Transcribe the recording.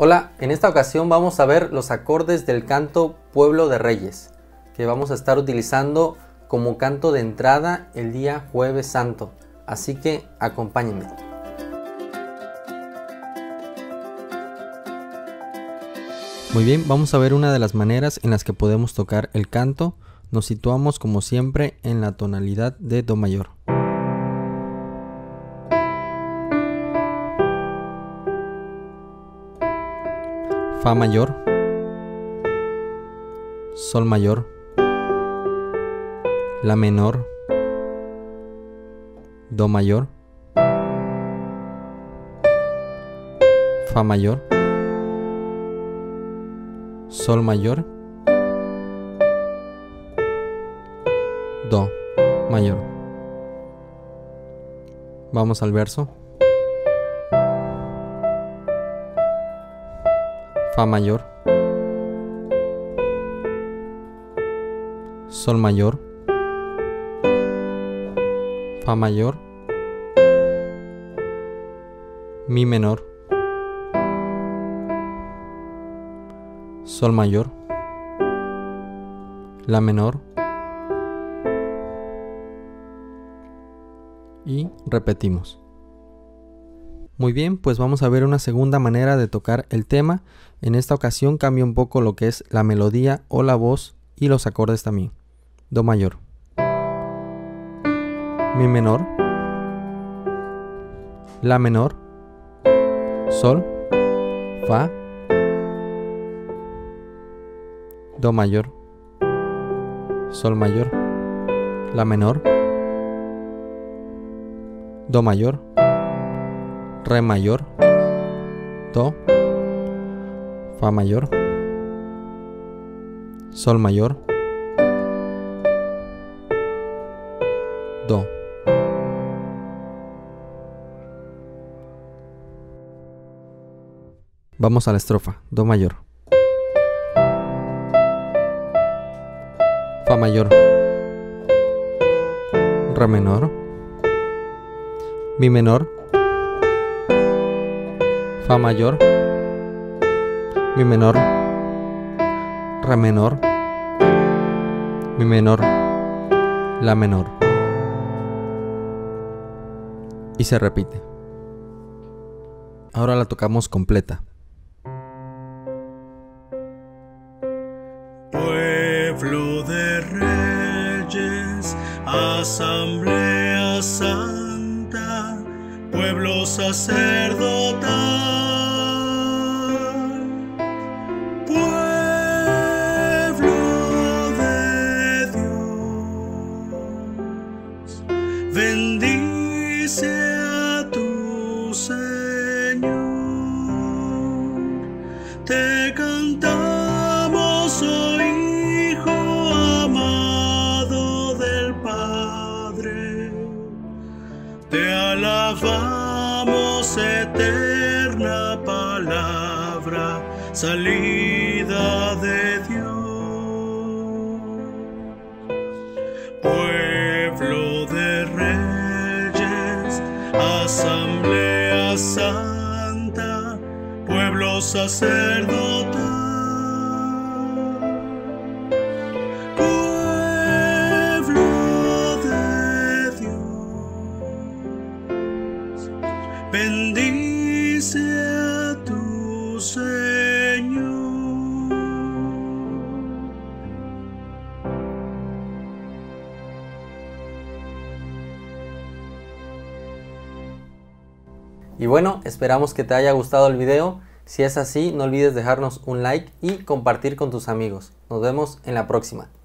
Hola, en esta ocasión vamos a ver los acordes del canto Pueblo de Reyes, que vamos a estar utilizando como canto de entrada el día Jueves Santo, así que acompáñenme. Muy bien, vamos a ver una de las maneras en las que podemos tocar el canto. Nos situamos como siempre en la tonalidad de Do mayor. Fa mayor, Sol mayor, La menor, Do mayor, Fa mayor, Sol mayor, Do mayor. Vamos al verso. Fa mayor, Sol mayor, Fa mayor, Mi menor, Sol mayor, La menor y repetimos. Muy bien, pues vamos a ver una segunda manera de tocar el tema. En esta ocasión cambia un poco lo que es la melodía o la voz y los acordes también. Do mayor, Mi menor, La menor, Sol, Fa, Do mayor, Sol mayor, La menor, Do mayor, Re mayor, Do, Fa mayor, Sol mayor, Do. Vamos a la estrofa. Do mayor, Fa mayor, Re menor, Mi menor, Fa mayor, Mi menor, Re menor, Mi menor, La menor. Y se repite. Ahora la tocamos completa. Pueblo de reyes, asamblea santa, pueblo sacerdotal, pueblo de Dios, bendice a tu Señor, te cantamos, oh Hijo amado del Padre, te alabamos, eterna palabra, salida de Dios. Pueblo de reyes, asamblea santa, pueblo sacerdotal, pueblo de Dios, bendice a tu Señor. Y bueno, esperamos que te haya gustado el video. Si es así, no olvides dejarnos un like y compartir con tus amigos. Nos vemos en la próxima.